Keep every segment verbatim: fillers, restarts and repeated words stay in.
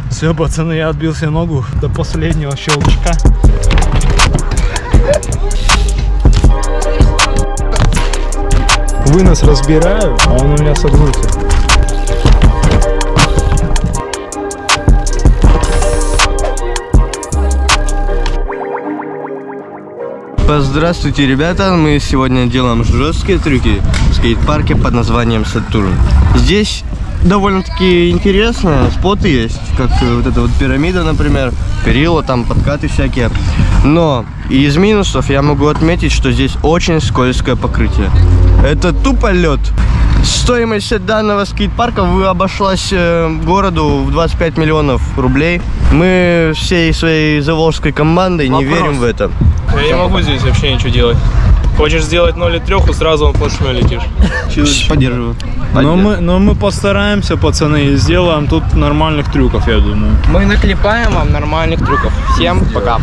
Все, пацаны, я отбил себе ногу до последнего щелчка. Вынос разбираю, а он у меня согнулся. Здравствуйте, ребята! Мы сегодня делаем жесткие трюки в скейт-парке под названием Сатурн. Здесь довольно-таки интересно, споты есть, как вот эта вот пирамида, например, перила, там подкаты всякие. Но из минусов я могу отметить, что здесь очень скользкое покрытие. Это тупо лед. Стоимость данного скейт-парка обошлась городу в двадцать пять миллионов рублей. Мы всей своей заволжской командой не Вопрос. верим в это. Я не могу здесь вообще ничего делать. Хочешь сделать ноль и треху, сразу он плашмя летишь. Поддерживаю. Но мы, но мы постараемся, пацаны, и сделаем тут нормальных трюков, я думаю. Мы наклепаем вам нормальных трюков. Всем пока.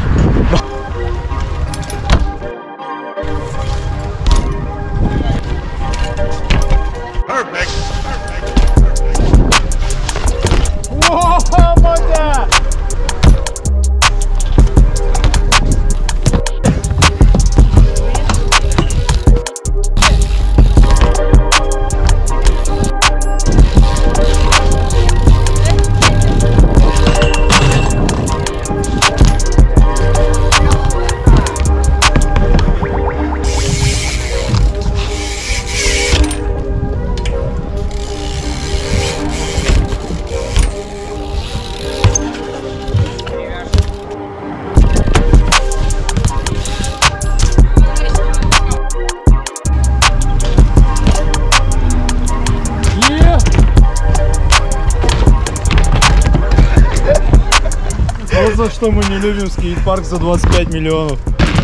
Вот за что мы не любим скейт-парк за двадцать пять миллионов.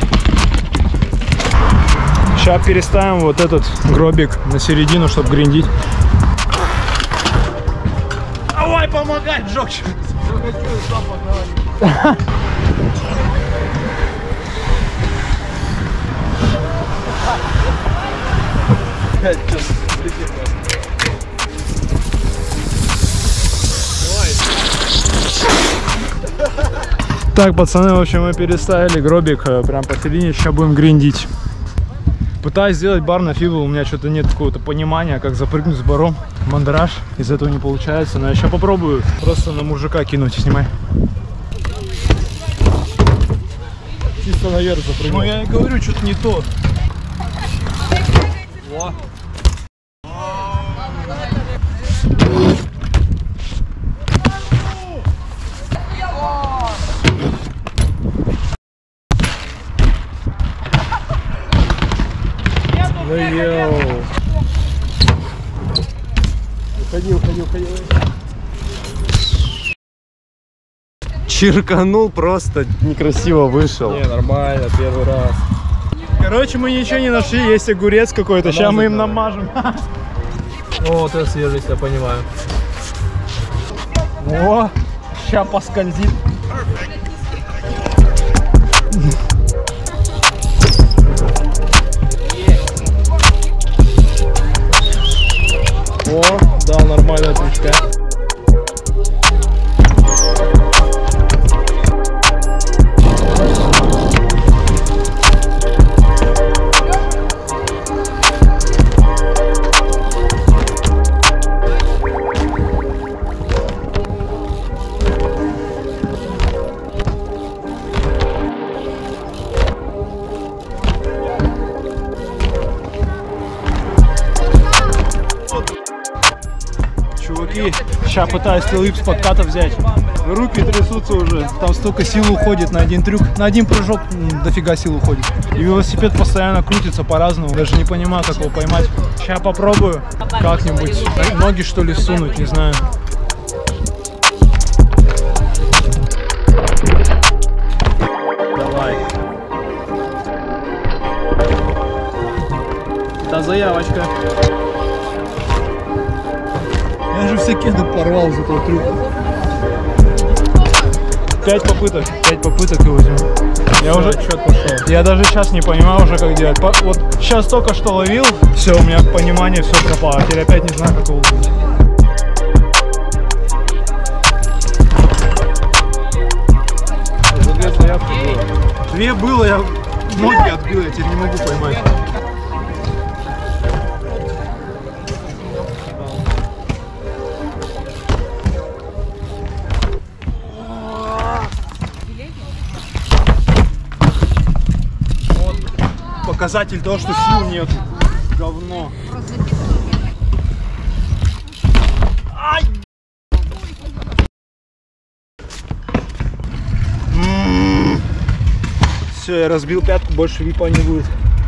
Сейчас переставим вот этот гробик на середину, чтобы гриндить. Давай помогать, Джокчик! Так, пацаны, в общем, мы переставили гробик прям посередине, сейчас будем гриндить. Пытаюсь сделать бар на фибул, у меня что-то нет какого-то понимания, как запрыгнуть с баром. Мандраж, из этого не получается, но я сейчас попробую просто на мужика кинуть. Снимай. Чисто наверх запрыгнул. Ну я и говорю, что-то не то. Во. Да йоу. Уходи, уходи, уходи. Черканул, просто некрасиво вышел. Не, нормально, первый раз. Короче, мы ничего не нашли, есть огурец какой-то, сейчас мы им намажем. О, вот это свежесть, я понимаю. О, сейчас поскользит. О, дал нормальная трючка. Чуваки, сейчас пытаюсь тылып с подката взять. Руки трясутся уже, там столько сил уходит на один трюк. На один прыжок дофига сил уходит. И велосипед постоянно крутится по-разному, даже не понимаю, как его поймать. Сейчас попробую как-нибудь ноги что ли сунуть, не знаю. Давай. Это заявочка. Я же все кеды порвал из этого трюка. Пять попыток, пять попыток и возьму. Я уже отчет пошел. Я даже сейчас не понимаю уже, как делать. По, вот сейчас только что ловил, все, у меня понимание, все пропало. А теперь опять не знаю, как его ловить. Две было, я ноги отбил, я теперь не могу поймать. Вот показатель того, что сил нет. Говно. Ай! Все, я разбил пятку, больше випа не будет.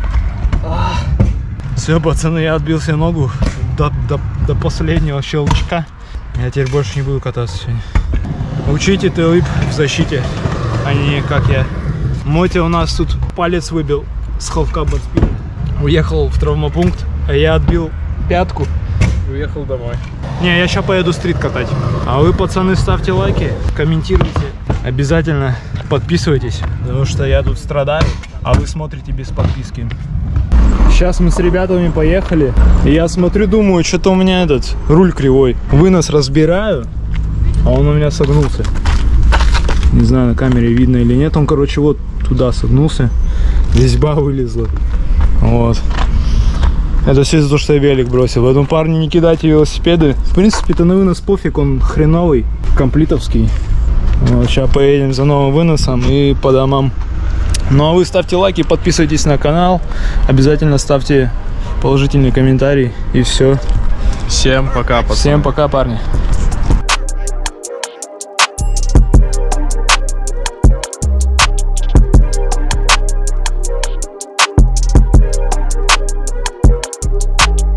Все, пацаны, я отбил себе ногу до, до, до последнего щелчка. Я теперь больше не буду кататься сегодня. Учите Т-лип в защите, а не как я. Мотя у нас тут палец выбил с хлопка бортспина. Уехал в травмопункт, а я отбил пятку и уехал домой. Не, я сейчас поеду стрит катать. А вы, пацаны, ставьте лайки, комментируйте. Обязательно подписывайтесь, потому что я тут страдаю, а вы смотрите без подписки. Сейчас мы с ребятами поехали, и я смотрю, думаю, что-то у меня этот руль кривой. Вынос разбираю, а он у меня согнулся. Не знаю, на камере видно или нет. Он, короче, вот туда согнулся. Резьба вылезла. Вот. Это все из-за того, что я велик бросил. Поэтому, парни, не кидайте велосипеды. В принципе-то на вынос пофиг, он хреновый, комплитовский. Вот, сейчас поедем за новым выносом и по домам. Ну а вы ставьте лайки, подписывайтесь на канал. Обязательно ставьте положительный комментарий. И все. Всем пока, пацаны. Всем пока, парни.